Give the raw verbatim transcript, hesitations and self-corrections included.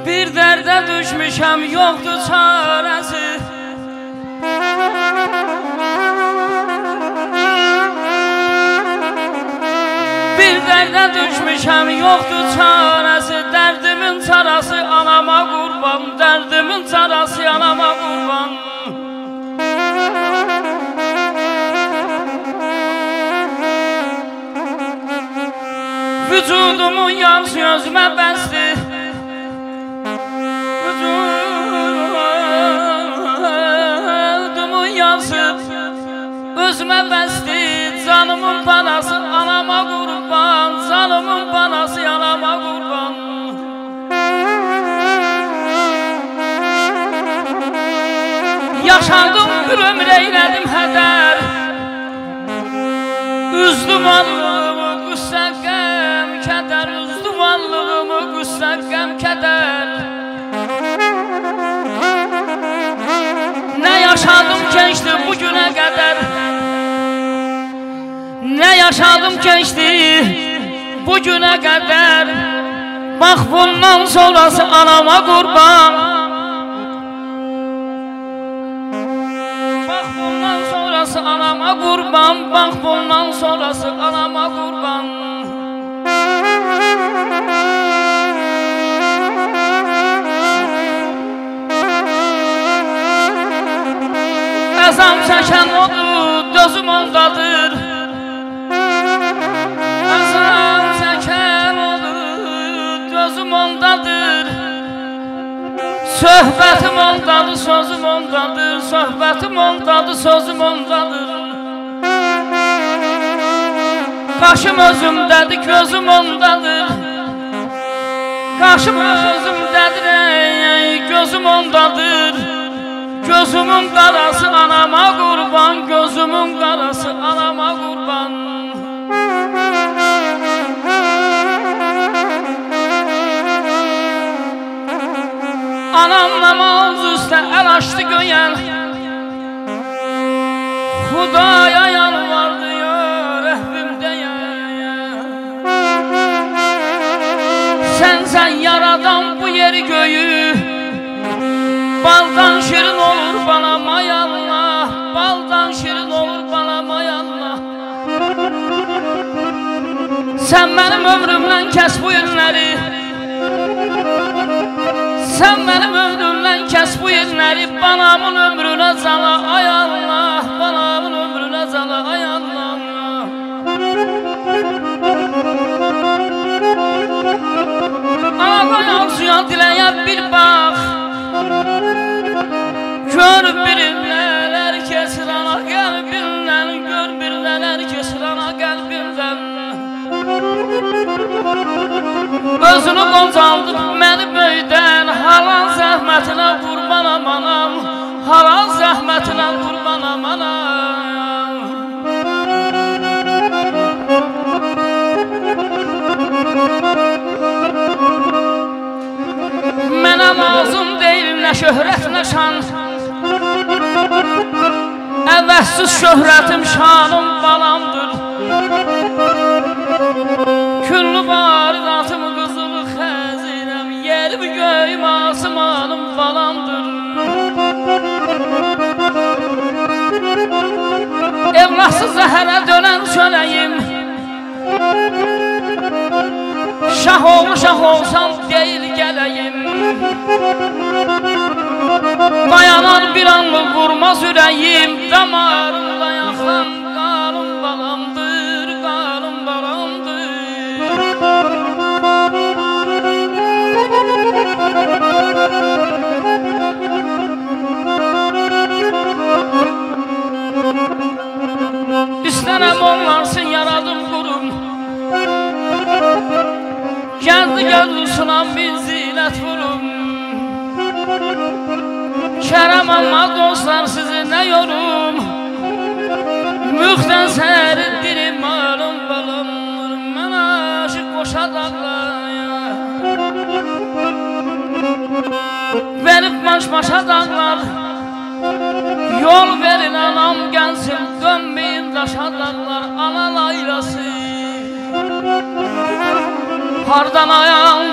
Bir dərdə düşmüşəm, yoxdur çarəsi. Bir dərdə düşmüşəm, yoxdur çarəsi. Dərdimin çarəsi anama qurban, dərdimin çarəsi anama qurban. Vücudumun yarısı özümə bəsdir. Vücudumun yarısı özümə bəsdir. Canımın parası anama qurban, canımın parası anama qurban. Yaşadım bir ömür eylədim hədər. Üzdüm varlığımı qüssə qəm kədər, üzdüm varlığımı qüssə qəm kədər. Nə yaşadım keçdi bugünə qədər, nə yaşadım keçdi bugünə qədər. Bax bundan sonrası anama qurban, bax bundan sonrası anama qurban, bax bundan sonrası anama qurban. Əzam çəkən odur, gözüm ondadır. Əzam çəkən odur, gözüm ondadır. Söhbətim ondadır, sözüm ondadır. Söhbətim ondadır, sözüm ondadır. Qaşım özümdədir, gözüm ondadır. Qaşım özümdədir, gözüm ondadır. Gözümün qarası anama qurban, gözümün qarası anama qurban. Anam namaz üstə əl açdı göyən, Xudaya yalvardı ya rəhbim deyə. Sən sən yaradan bu yeri göyü, baldan şirin olur bana mayanla, baldan şirin olur bana mayanla. Sen benim ömrümden kes bu yerleri, sen benim ömrümden kes bu yerleri. Banamın ömrüne zala ay Allah, banamın ömrüne zala ay Allah. Ağayan suya dileye bir bak, gör birimlər kesir ana qəlbimdən, gör birlər kesir ana qəlbimdən. Özünü qoncaldıb məni böydən, halal zəhmətinə qurbanam anam, halal zəhmətinə qurbanam anam. Mənə lazım deyil nə şöhrət nə şan, əvəzsiz şöhrətim şanım balamdır. Küllü varidatım qızılı xəzinəm, yerimi göyüm asmanım balamdır. Evladsız zəhərə dönən çöləyim, şah oğlu şah olsam deyil gələyim. Dayanar bir anlıq vurmaz ürəyim, damarımda yaxan qanım balamdır, qanım balamdır. İstənəm onlarsın yaradım qurum, gəldi gözlüsünəm bir zinət vurum. Kərəm amma dostlar sizi nə yorum, müxtən sərindirim malum balamdır. Mən aşıq qoşa dağlaya, verib maş-maşa dağlar. Yol verin anam gəlsin, dönməyin daşa dağlar. Ana laylası hardan ayağım